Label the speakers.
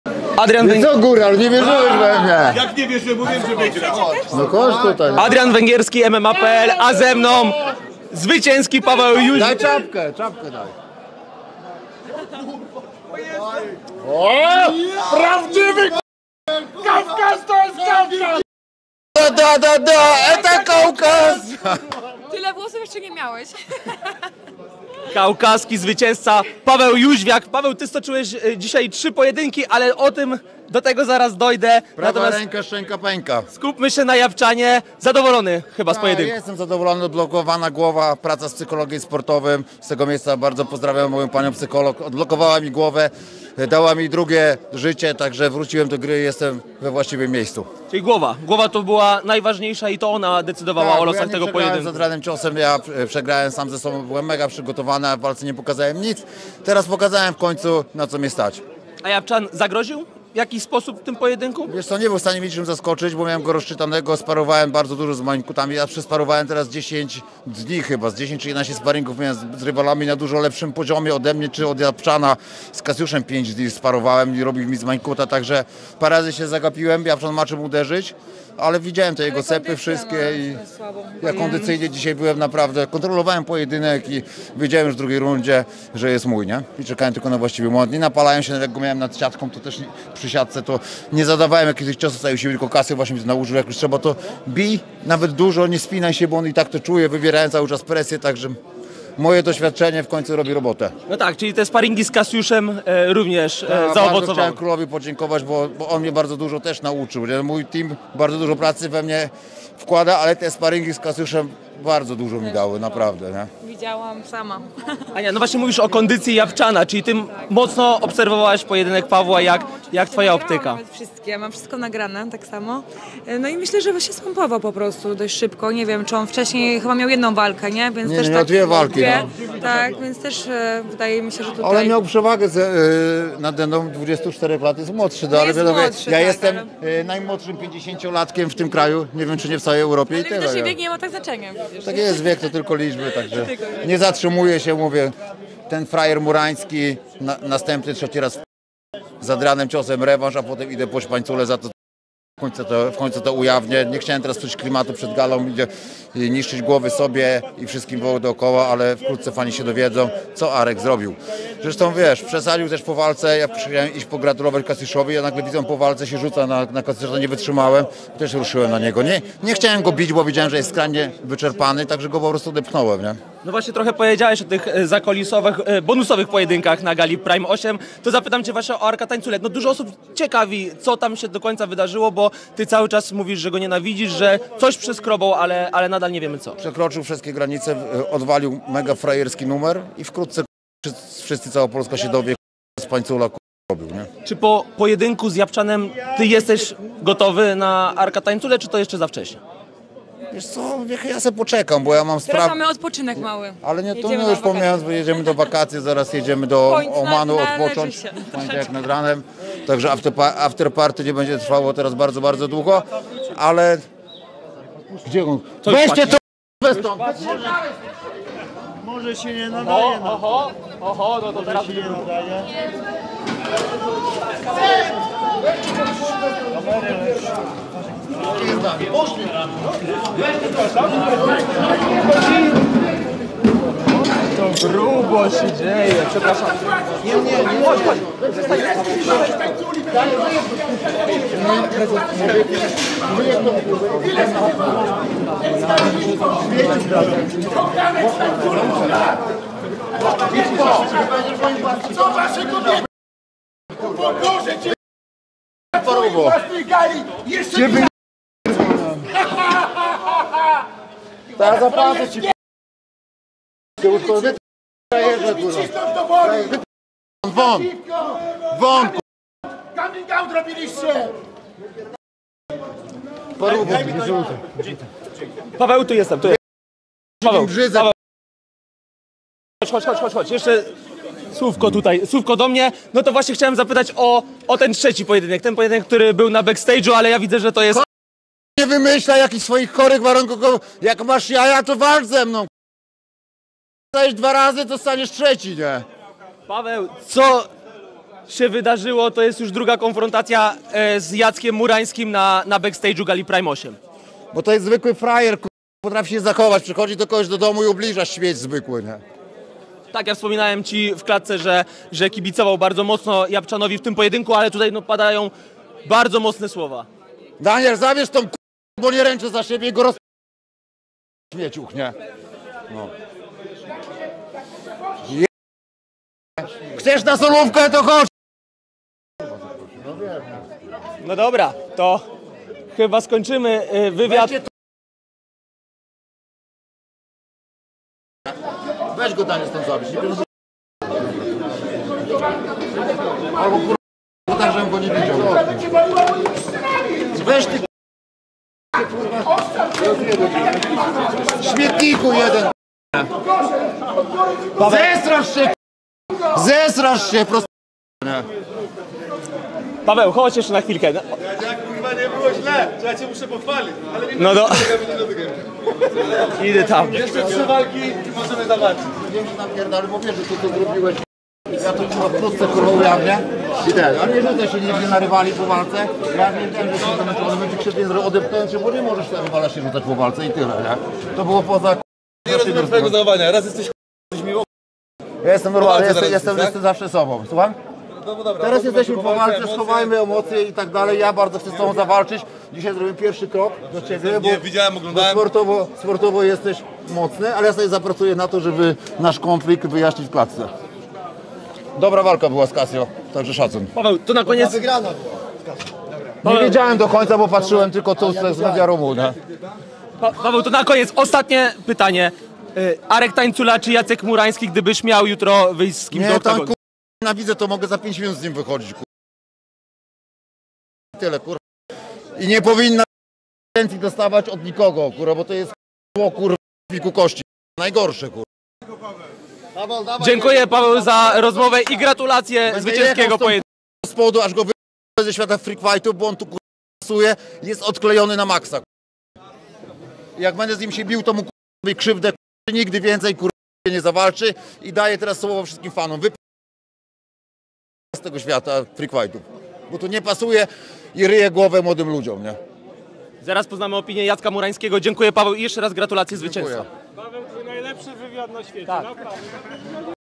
Speaker 1: Adrian Węgierski.
Speaker 2: Co góra, nie wierzyłeś we mnie.
Speaker 3: Jak nie wiesz, że mówiłem, że wygra.
Speaker 2: No chodź tutaj.
Speaker 1: Adrian Węgierski, MMA.pl, a ze mną zwycięski Paweł Jóźwiak.
Speaker 2: Daj czapkę daj. O! Prawdziwy Kawkaz to jest Kawkaz! Это Kaukaz!
Speaker 4: Tyle włosów jeszcze nie miałeś.
Speaker 1: Kaukaski zwycięzca Paweł Jóźwiak. Paweł, ty stoczyłeś dzisiaj 3 pojedynki, ale do tego zaraz dojdę.
Speaker 2: Prawa ręka, szczęka, pęka.
Speaker 1: Skupmy się na Jabłczanie. Zadowolony chyba z pojedynku.
Speaker 2: Jestem zadowolony, odblokowana głowa, praca z psychologiem sportowym. Z tego miejsca bardzo pozdrawiam moją panią psycholog. Odblokowała mi głowę, dała mi drugie życie, także wróciłem do gry i jestem we właściwym miejscu.
Speaker 1: Czyli głowa. Głowa to była najważniejsza i to ona decydowała o losach tego pojedynku.
Speaker 2: Z Adrianem ciosem, ja przegrałem sam ze sobą, byłem mega przygotowany, a w walce nie pokazałem nic. Teraz pokazałem w końcu, na co mnie stać.
Speaker 1: A Jabłczan zagroził w jakiś sposób w tym pojedynku?
Speaker 2: Wiesz co, nie był w stanie mnie niczym zaskoczyć, bo miałem go rozczytanego, sparowałem bardzo dużo z moimi kutami. Ja przesparowałem teraz 10 dni chyba, z 10 czy 11 sparingów miałem z rywalami na dużo lepszym poziomie ode mnie czy od Jabłczana. Z Kasiuszem 5 dni sparowałem i robił mi z Mańkuta, także parę razy się zagapiłem, Jabłczan ma czym uderzyć, ale widziałem te jego cepy wszystkie i ja kondycyjnie dzisiaj byłem naprawdę, kontrolowałem pojedynek i wiedziałem już w drugiej rundzie, że jest mój, nie? I czekałem tylko na właściwy moment. Nie napalałem się, jak go miałem nad siatką, to też przy siatce to nie zadawałem jakichś ciosów całej siły, tylko Kasy właśnie mi to nauczył, jak już trzeba to bij, nawet dużo, nie spinaj się, bo on i tak to czuje, wywierałem cały czas presję, także moje doświadczenie w końcu robi robotę.
Speaker 1: No tak, czyli te sparingi z Kasiuszem również
Speaker 2: Bardzo
Speaker 1: zaowocowały.
Speaker 2: chciałem królowi podziękować, bo on mnie bardzo dużo też nauczył. Nie? Mój team bardzo dużo pracy we mnie wkłada, ale te sparingi z Kasiuszem bardzo dużo mi dały, naprawdę. Nie?
Speaker 4: Widziałam sama.
Speaker 1: Ania, no właśnie mówisz o kondycji Jabłczana, czyli ty mocno obserwowałaś pojedynek Pawła, jak twoja optyka?
Speaker 4: Nawet wszystkie, mam wszystko nagrane tak samo. No i myślę, że się spompował po prostu dość szybko. Nie wiem, czy on wcześniej chyba miał jedną walkę, nie? Więc
Speaker 2: Nie,
Speaker 4: też
Speaker 2: miał dwie walki.
Speaker 4: Tak, więc też wydaje mi się, że tutaj...
Speaker 2: Ale miał przewagę nade mną, 24 lat, jest młodszy, ale
Speaker 4: Jest
Speaker 2: wiadomo,
Speaker 4: młodszy,
Speaker 2: ja
Speaker 4: tak,
Speaker 2: jestem najmłodszym 50-latkiem w tym kraju, nie wiem czy nie w całej Europie i
Speaker 4: Ale widocznie
Speaker 2: tyle.
Speaker 4: wiek nie ma tak znaczenia. Widzisz,
Speaker 2: Tak jest, wiek to tylko liczby, także nie zatrzymuję się, mówię, ten frajer murański, następny trzeci raz z Adrianem ciosem rewanż, a potem idę po szpańcule za to. W końcu to ujawnię. Nie chciałem teraz psuć klimatu przed galą, niszczyć głowy sobie i wszystkim dookoła, ale wkrótce fani się dowiedzą, co Arek zrobił. Zresztą wiesz, przesadził też po walce, ja chciałem iść pogratulować Kasyszowi, ja nagle widzę po walce się rzuca na Kasysza, nie wytrzymałem, też ruszyłem na niego. Nie chciałem go bić, bo widziałem, że jest skrajnie wyczerpany, także go po prostu depchnąłem, nie?
Speaker 1: No właśnie trochę powiedziałeś o tych zakolisowych, bonusowych pojedynkach na gali Prime 8, to zapytam cię właśnie o Arka Tańculę. No dużo osób ciekawi, co tam się do końca wydarzyło, bo ty cały czas mówisz, że go nienawidzisz, że coś przeskrobał, ale nadal nie wiemy co.
Speaker 2: Przekroczył wszystkie granice, odwalił mega frajerski numer i wkrótce wszyscy, cała Polska się dowie, z Pańcula robił, nie?
Speaker 1: Czy po pojedynku z Jabłczanem ty jesteś gotowy na Arka Tańculę, czy to jeszcze za wcześnie?
Speaker 2: Wiesz co, ja sobie poczekam, bo ja mam
Speaker 4: teraz
Speaker 2: sprawę.
Speaker 4: mamy odpoczynek mały.
Speaker 2: Ale nie, to
Speaker 4: Jedziemy
Speaker 2: nie
Speaker 4: na
Speaker 2: już pomijając, bo jedziemy do wakacji, zaraz jedziemy do Omanu odpocząć,
Speaker 4: się.
Speaker 2: jak nad ranem. Także afterparty nie będzie trwało teraz bardzo, bardzo długo, ale... Gdzie on? Weźcie to stąd!
Speaker 3: Może się nie nadaje.
Speaker 1: Oho, no to teraz...
Speaker 3: Się nie nadaje.
Speaker 1: To grubo się dzieje, przepraszam. Nie. Chodź.
Speaker 3: Co wasze kobiety? Boże cię! Własnej gali! Jeszcze nie...
Speaker 2: Teraz zapłacę ci
Speaker 3: Cisnąć do woli!
Speaker 2: Won!
Speaker 3: Coming out robiliście!
Speaker 1: Paweł, tu jestem, tu jest. Paweł,
Speaker 2: Brzydzę.
Speaker 1: chodź. Jeszcze słówko do mnie. No to właśnie chciałem zapytać o ten trzeci pojedynek. Ten pojedynek, który był na backstage'u, ale ja widzę, że to jest...
Speaker 2: Nie wymyślaj jakichś swoich chorych warunków, jak masz jaja, to walcz ze mną. Stajesz 2 razy, to staniesz trzeci, nie?
Speaker 1: Paweł, się wydarzyło. To jest już druga konfrontacja z Jackiem Murańskim na backstage'u Gali Prime 8.
Speaker 2: Bo to jest zwykły frajer, potrafi się zachować, przychodzi do kogoś do domu i ubliża śmieć zwykły, nie?
Speaker 1: Tak, ja wspominałem ci w klatce, że kibicował bardzo mocno Japczanowi w tym pojedynku, ale tutaj no, padają bardzo mocne słowa.
Speaker 2: Daniel, zabierz tą bo nie ręczę za siebie i go śmieciuch, nie? No. Chcesz na solówkę, to chodź!
Speaker 1: No dobra, to chyba skończymy wywiad.
Speaker 2: Weź go, Daniel, stąd zabić. Albo kurwa, tak, żebym go nie widział. Weź ty śmietniku jeden. Zesrasz się, zesrasz się, prosto.
Speaker 1: Paweł, chodź jeszcze na chwilkę. No.
Speaker 5: Jak kurwa nie było źle, że ja cię muszę pochwalić, ale nie
Speaker 1: No do... Idę tam.
Speaker 5: jeszcze 3 walki i możemy zobaczyć.
Speaker 2: Wiem, że napierdolę, bo wiesz, że to co zrobiłeś. Ja to chyba wkrótce kurwa ujawnię. I ten, ale nie rzucaj się nigdzie na rywali po walce. Ja wiem, że się zamęczony będzie krzywdzie, że odepnąłem się, bo nie możesz na rywala się rzucać po walce i tyle, nie? To było poza...
Speaker 5: Nie rozumiem twojego zachowania, raz jesteś miło.
Speaker 2: Ja jestem normalny,
Speaker 5: Po walce teraz
Speaker 2: jestem
Speaker 5: jesteś, tak?
Speaker 2: zawsze sobą. Słucham?
Speaker 5: No bo dobra,
Speaker 2: Teraz jesteśmy po walce,
Speaker 5: emocje.
Speaker 2: schowajmy emocje i tak dalej. Ja bardzo chcę z tobą zawalczyć. Dzisiaj zrobię pierwszy krok do ciebie, bo,
Speaker 5: Nie, widziałem, oglądałem.
Speaker 2: bo sportowo jesteś mocny, ale ja sobie zapracuję na to, żeby nasz konflikt wyjaśnić w klatce. Dobra walka była z Casio, także szacun.
Speaker 1: Paweł, to na koniec...
Speaker 2: Nie wiedziałem do końca, bo patrzyłem tylko tu z Media Romu, nie?
Speaker 1: Paweł, to na koniec ostatnie pytanie. Arek Tańcula czy Jacek Murański, gdybyś miał jutro wyjść z kimś do
Speaker 2: Nie, tam
Speaker 1: oktagonu?
Speaker 2: nienawidzę, to mogę za 5 minut z nim wychodzić, Tyle, kurwa. I nie powinna licencji dostawać od nikogo, kurwa, bo to jest w kości. Najgorsze, kurwa.
Speaker 1: Dziękuję, Paweł, za rozmowę i gratulacje zwycięskiego pojedynku.
Speaker 2: Z powodu, aż go ze świata freak fightów, bo on tu pasuje, jest odklejony na maksa. Jak będę z nim się bił, to mu i krzywdę, nigdy więcej nie zawalczy i daję teraz słowo wszystkim fanom. Z tego świata freak fightów, bo tu nie pasuje i ryje głowę młodym ludziom, nie?
Speaker 1: Zaraz poznamy opinię Jacka Murańskiego. Dziękuję, Paweł, i jeszcze raz gratulacje zwycięstwa.
Speaker 2: Dziękuję.
Speaker 6: Paweł, twój najlepszy wywiad na świecie, naprawdę.